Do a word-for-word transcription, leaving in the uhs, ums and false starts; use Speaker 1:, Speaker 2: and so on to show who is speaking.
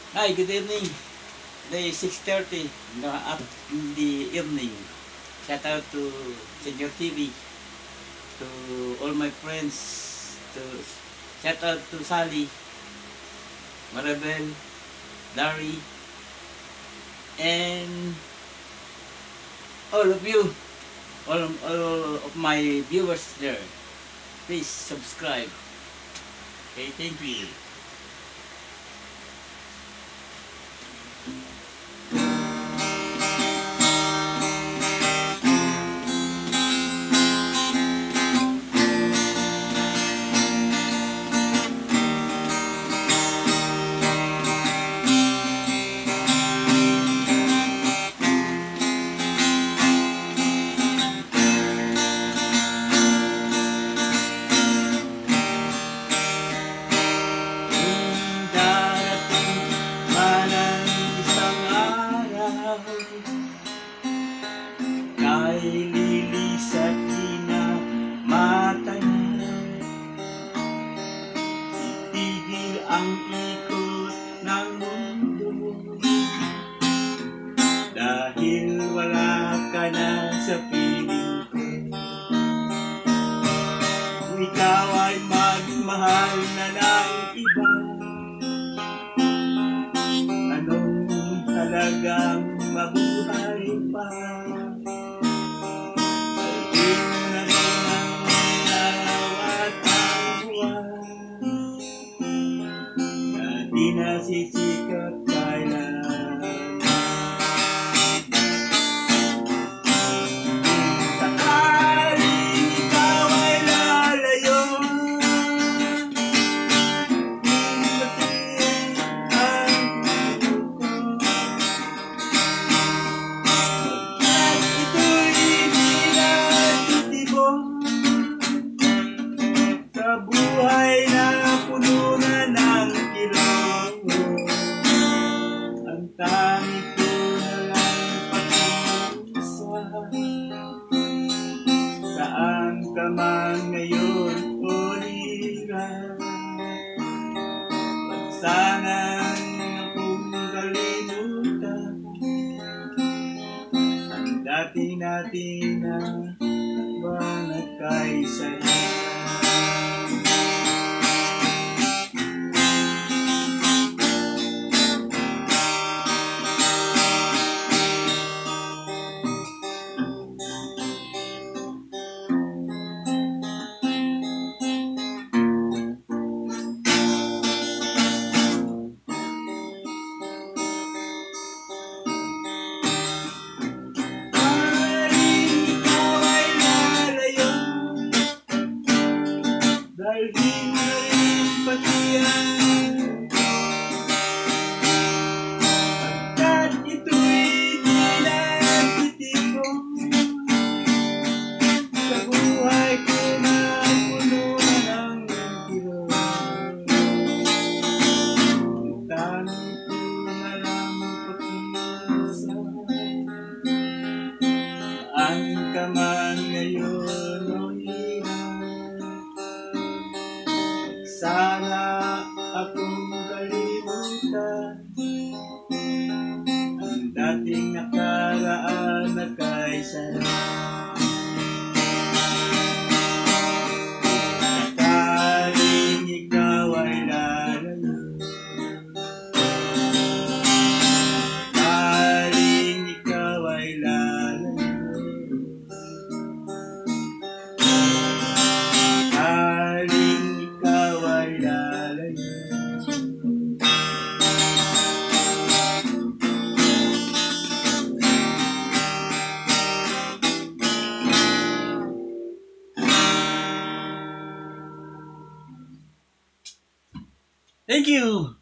Speaker 1: Hi, good evening. Today is six thirty in the, up in the evening. Shout out to Senior T V, to all my friends, to shout out to Sally, Maribel, Larry, and all of you, all, all of my viewers there. Please subscribe. Okay, thank you. Kay lilis at di na matanya, itigil ang ikot ng mundo, dahil wala ka na sa piling ko. Kung ikaw ay magmahal na ng iba, anong talagang mabuhay pa? Di nasisikat kailan. Sakaling ikaw ay lalayo, hinggatin ang puso ko. At ito'y di na titibong sa buhay na puno na ng tanging ko na lang pag-uusap. Saan ka man ngayon o hirap, wag sanang akong kalimutan ang dati natin na ba nagkaisaya. Dahil di mo na rin patiyan, pagkat ito'y di na titibong sa buhay ko na puno ng kirot. Ang tanging ko na lang pakiusap, saan ka man ngayon o sana akong kalimutan ang dating nakaraan na kay sarap. Sakaling ikaw ay lalayo, sakaling ikaw ay lalayo, sakaling ikaw ay lalayo. Thank you.